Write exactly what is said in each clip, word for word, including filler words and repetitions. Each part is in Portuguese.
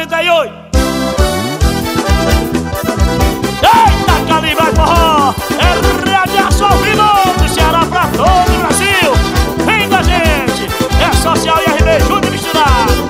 trinta e oito. Eita, Cali vai forró. É radiação ao vivo do Ceará pra todo o Brasil. Vem com a gente, é Social e R B Júnior misturado.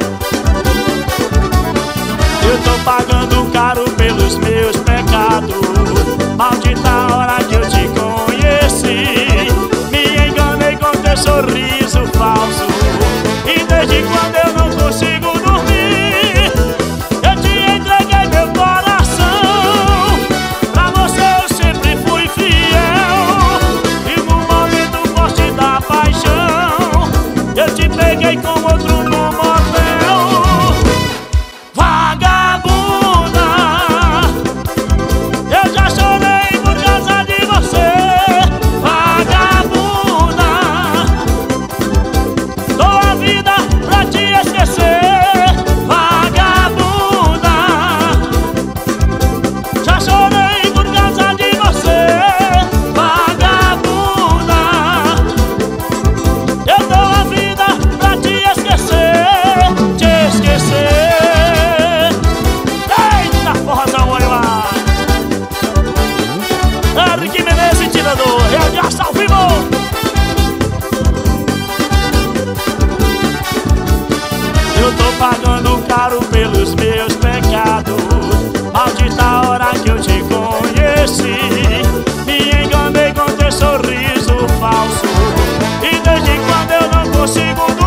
Eu tô pagando caro pelos meus pecados. Maldita hora que eu te conheci. Me enganei com teu sorriso falso. E desde quando eu não consigo dormir, eu te entreguei meu coração. Pra você eu sempre fui fiel. E no momento forte da paixão, eu te peguei com outro no motel. Vagabunda, eu já chorei por causa de você. Vagabunda, dou a vida pra te esquecer. Vagabunda, já chorei por causa de você. Vagabunda, eu dou a vida pra te esquecer. Te esquecer. Eita, porrazão, olha lá. Henrique Menezes, tirador, reação ao vivo. Eu tô pagando caro pelos meus pecados. Maldita hora que eu te conheci. Me enganei com teu sorriso falso. E desde quando eu não consigo dormir,